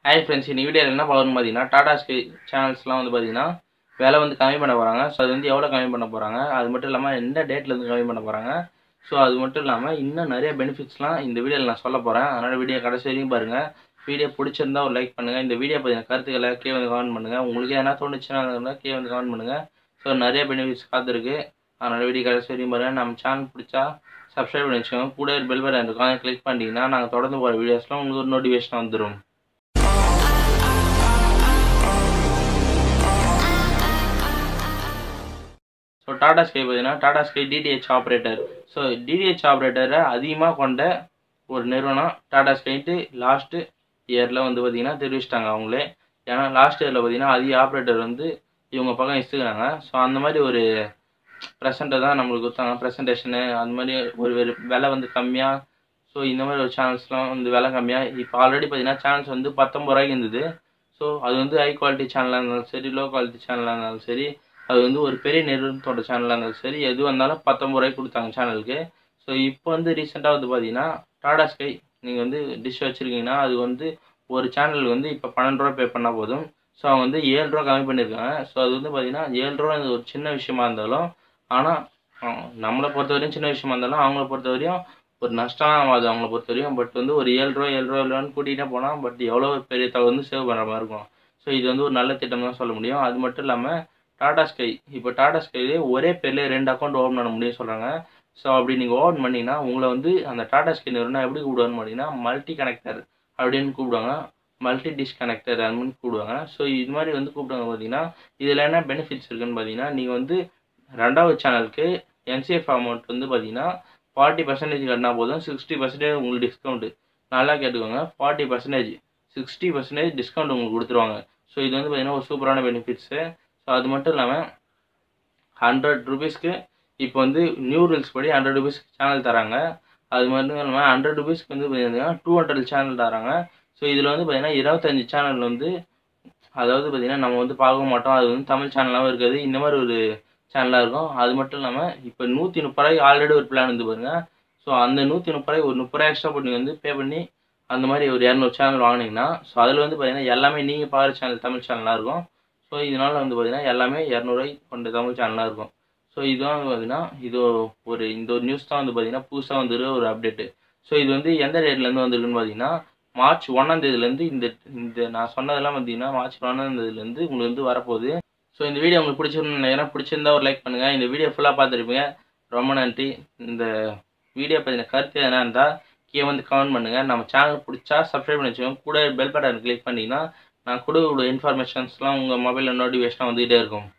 Hi friends, இந்த வீடியோவில் என்ன பார்க்கணும்னு பார்த்தீங்கன்னா டாடா ஸ்கை சேனல்ஸ்லாம் வந்து பார்த்தீங்கன்னா விலை வந்து கம்மி பண்ண போகிறாங்க. ஸோ அது வந்து எவ்வளோ கம்மி பண்ண போகிறாங்க, அது மட்டும் இல்லாமல் எந்த டேட்லேருந்து கம்மி பண்ண போகிறாங்க. ஸோ அது மட்டும் இல்லாமல் இன்னும் நிறைய பெனிஃபிட்ஸ்லாம் இந்த வீடியோவில் நான் சொல்ல போகிறேன். அதனால் வீடியோ கடைசி வரைக்கும் பாருங்கள். வீடியோ பிடிச்சிருந்தா ஒரு லைக் பண்ணுங்கள். இந்த வீடியோ பற்றின கருத்துக்களை கீழே வந்து கமெண்ட் பண்ணுங்கள். உங்களுக்கு எதனா தோணுச்சுன்னா கீழே வந்து கமெண்ட் பண்ணுங்கள். ஸோ நிறைய பெனிஃபிட்ஸ் காத்திருக்கு. அதனால் வீடியோ கடைசி வரைக்கும் பாருங்கள். நம்ம சேனல் பிடிச்சா சப்ஸ்கிரைப் பண்ணி வச்சுக்கோங்க. கூட பெல் பட்டன் இருக்கும், அதை கிளிக் பண்ணிட்டீங்கன்னா நாங்கள் தொடர்ந்து போகிற வீடியோஸ்லாம் உங்களுக்கு ஒரு நோட்டிஃபிகேஷன் வந்துடும். ஸோ டாடா ஸ்கை பார்த்தீங்கன்னா Tata sky DTH operator. So DTH ஆப்ரேட்டரை அதிகமாக கொண்ட ஒரு நிறுவனம் டாடா ஸ்கைன்ட்டு லாஸ்ட்டு இயரில் வந்து பார்த்திங்கன்னா தெரிவிச்சிட்டாங்க அவங்களே. ஏன்னா லாஸ்ட் இயரில் பார்த்திங்கன்னா அதிக ஆப்ரேட்டர் வந்து இவங்க பக்கம் இசுக்கிறாங்க. ஸோ அந்த மாதிரி ஒரு ப்ரெசென்ட்டை தான் நம்மளுக்கு கொடுத்தாங்க, ப்ரெசன்டேஷனு. அந்த மாதிரி ஒரு விலை வந்து கம்மியாக. ஸோ இந்த மாதிரி ஒரு சேனல்ஸ்லாம் வந்து விலை கம்மியாக. இப்போ ஆல்ரெடி பார்த்திங்கன்னா சேனல்ஸ் வந்து 19 ரூபாய்க்கு இருந்தது. ஸோ அது வந்து ஹை குவாலிட்டி சேனலாக இருந்தாலும் சரி, லோ குவாலிட்டி சேனலாக இருந்தாலும் சரி, அது வந்து ஒரு பெரிய நிறுவனத்தோட சேனலாக இருந்தாலும் சரி, எது வந்தாலும் 19 ரூபாய்க்கு கொடுத்தாங்க சேனலுக்கு. ஸோ இப்போ வந்து ரீசெண்டாக வந்து பார்த்தீங்கன்னா டாடா ஸ்கை நீங்கள் வந்து டிஷ் வச்சுருக்கீங்கன்னா அது வந்து ஒரு சேனலுக்கு வந்து இப்போ 12 ரூபா பே பண்ணால் போதும். ஸோ அவங்க வந்து 7 ரூபா கம்மி பண்ணியிருக்காங்க. ஸோ அது வந்து பார்த்தீங்கன்னா 7 ரூபா ஒரு சின்ன விஷயமா இருந்தாலும், ஆனால் நம்மளை பொறுத்த வரையும் சின்ன விஷயமா இருந்தாலும் அவங்கள பொறுத்த வரையும் ஒரு நஷ்டம் ஆகாது அவங்கள பொறுத்த வரையும். பட் வந்து ஒரு 7 ரூபான்னு கூட்டிகிட்டே போனால் பட் எவ்வளோ பெரிய தொகை வந்து சேவ் பண்ணுற மாதிரி இருக்கும். ஸோ இது வந்து ஒரு நல்ல திட்டம் தான் சொல்ல முடியும். அது மட்டும் இல்லாமல் டாடா ஸ்கை இப்போ டாடா ஸ்கைலே ஒரே பேர்லேயே 2 அக்கௌண்ட் ஓப்பன் பண்ண முடியும்னு சொல்கிறாங்க. ஸோ அப்படி நீங்கள் ஓப்பன் பண்ணிங்கன்னா உங்களை வந்து அந்த டாடா ஸ்கை நிறுவனம் எப்படி கூப்பிடுவான்னு பார்த்தீங்கன்னா மல்டி கனெக்டர் அப்படின்னு கூப்பிடுவாங்க, மல்டி டிஷ் கனெக்டர் அப்படின்னு கூப்பிடுவாங்க. ஸோ இது மாதிரி வந்து கூப்பிடுவாங்க. பார்த்தீங்கன்னா இதில் என்ன பெனிஃபிட்ஸ் இருக்குதுன்னு பார்த்தீங்கன்னா, நீங்கள் வந்து 2வது சேனலுக்கு என்சிஎஃப் அமௌண்ட் வந்து பார்த்தீங்கன்னா 40% கட்டினா போதும், 60% உங்களுக்கு டிஸ்கவுண்ட்டு. நல்லா கேட்டுக்கோங்க, 40%, 60% டிஸ்கவுண்ட் உங்களுக்கு கொடுத்துருவாங்க. ஸோ இது வந்து பார்த்தீங்கன்னா ஒரு சூப்பரான பெனிஃபிட்ஸு. ஸோ அது மட்டும் இல்லாமல் 100 ரூபீஸ்க்கு இப்போ வந்து நியூ ரூல்ஸ் படி 100 ரூபீஸ்க்கு சேனல் தராங்க. அது மட்டும் இல்லாமல் 100 ரூபீஸ்க்கு வந்து பார்த்தீங்கன்னா 200 சேனல் தராங்க. ஸோ இதில் வந்து பார்த்தீங்கன்னா 25 சேனல் வந்து, அதாவது பார்த்தீங்கன்னா நம்ம வந்து பார்க்க மாட்டோம், அது வந்து தமிழ் சேனலாகவும் இருக்காது, இந்த மாதிரி ஒரு சேனலாக இருக்கும். அது மட்டும் இல்லாமல் இப்போ 130 ரூபாய்க்கு ஆல்ரெடி ஒரு பிளான் வந்து பாருங்கள். ஸோ அந்த 130 ரூபாய்க்கு ஒரு 30 ரூபாய் எக்ஸ்ட்ரா போட்டு நீங்கள் வந்து பே பண்ணி அந்த மாதிரி ஒரு 200 சேனல் வாங்கினீங்கன்னா, ஸோ அதில் வந்து பார்த்தீங்கன்னா எல்லாமே நீங்கள் பார்க்குற சேனல் தமிழ் சேனலாக இருக்கும். ஸோ இதனால் வந்து பார்த்தீங்கன்னா எல்லாமே 200 ரூபாய்க்கு கொண்ட தமிழ் சேனலாக இருக்கும். ஸோ இதுதான் வந்து பார்த்தீங்கன்னா இந்த ஒரு நியூஸ் தான் வந்து பார்த்தீங்கன்னா புதுசாக வந்துருக்க ஒரு அப்டேட்டு. ஸோ இது வந்து எந்த டேட்லேருந்து வந்திருக்குன்னு பார்த்தீங்கன்னா மார்ச் 1ஆம் தேதியிலேருந்து இந்த நான் சொன்னதெல்லாம் பார்த்தீங்கன்னா மார்ச் 1ஆம் தேதியிலேருந்து உங்களுக்கு வந்து வரப்போகுது. ஸோ இந்த வீடியோ உங்களுக்கு பிடிச்சிருக்குன்னு நினைக்கிறேன். பிடிச்சிருந்தா ஒரு லைக் பண்ணுங்கள். இந்த வீடியோ ஃபுல்லாக பார்த்துருப்பீங்க, ரொம்ப நன்றி. இந்த வீடியோ பற்றின கருத்து எதனா இருந்தால் கீழே வந்து கமெண்ட் பண்ணுங்கள். நம்ம சேனல் பிடிச்சா சப்ஸ்கிரைப் பண்ணி வச்சுக்கோங்க. கூட பெல் பட்டன் கிளிக் பண்ணிங்கன்னா நான் கொடுக்கக்கூடிய இன்ஃபர்மேஷன்ஸ்லாம் உங்கள் மொபைலில் நோட்டிஃபிகேஷனாக வந்துகிட்டே இருக்கும்.